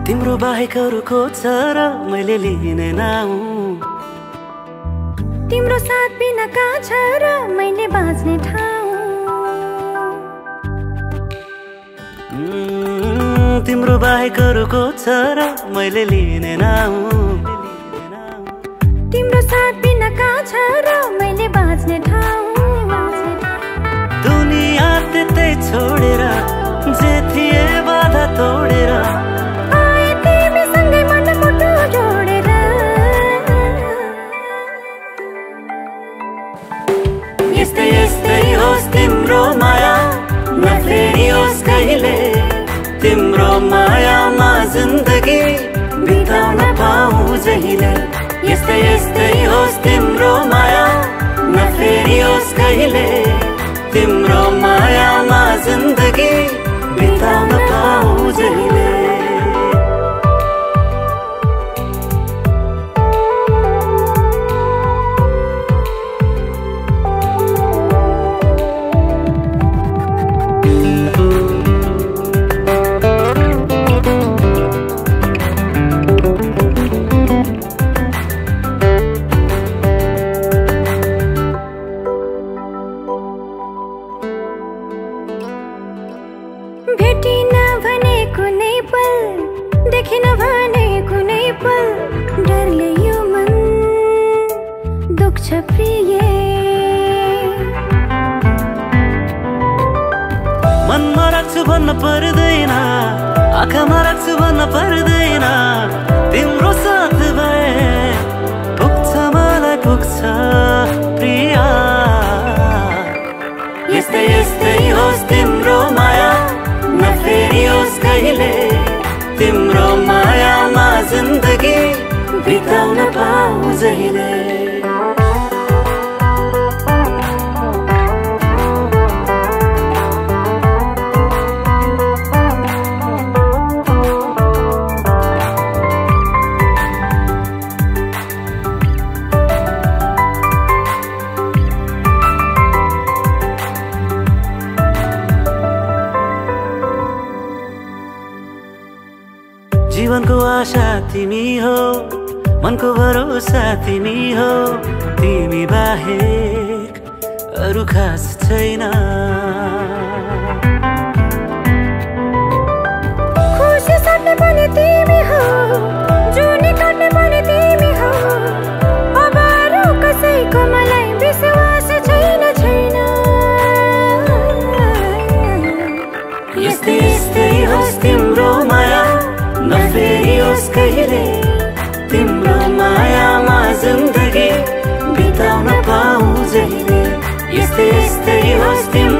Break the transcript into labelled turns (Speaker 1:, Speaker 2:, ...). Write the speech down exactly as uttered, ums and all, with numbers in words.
Speaker 1: तिम्रो बाहेक अरू खोज्छ र मैले लिने नाउँ।
Speaker 2: तिम्रो साथ बिना कहाँ छ र मैले बाँच्ने ठाउँ।
Speaker 1: तिम्रो बाहेक अरू खोज्छ र मैले लिने नाउँ।
Speaker 2: तिम्रो साथ बिना कहाँ छ र मैले बाँच्ने ठाउँ।
Speaker 1: दुनिया त्यतै छोडेर जे थिए बाधा तोडेर
Speaker 2: आए तिमीसँगै मन मुटु जोडेर।
Speaker 1: यस्तै यस्तै होस् तिम्रो माया नफेरियोस् कहिले। तिम्रो मायामा जिन्दगी बिताउन पाऊँ जहिले। यस्तै यस्तै होस् तिम्रो माया नफेरियोस् कहिले। तिम्रो मायामा जिन्दगी बिताउन पाऊँ जहिले।
Speaker 2: भेटिन भने कुनै पल, देखिन भने कुनै पल, डरले यो मन दुख्छ प्रिय।
Speaker 1: मनमा राख्छु भन्न पर्दैन, आँखामा राख्छु भन्न पर्दैन। तिम्रो साथ भए पुग्छ मलाई पुग्छ प्रिया। यस्तै यस्तै होस् तिम्रो माया नफेरियोस् कहिले। तिम्रो मायामा जिन्दगी बिताउन पाऊँ जहिले। जीवनको आशा तिमी हो, मनको भरोसा तिमी हो। तिमी बाहेक अरू खास छैन।
Speaker 2: खुसी साट्ने पनि तिमी हो, जुनी काट्ने पनि तिमी हो। अब अरू कसैको मलाई विश्वास छैन छैन।
Speaker 1: यस्तै यस्तै होस् तिम्रो माया नफेरियोस् कहिले। तिम्रो मायामा जिन्दगी बिताउन पाऊँ जहिले। यस्तै यस्तै होस् तिम्रो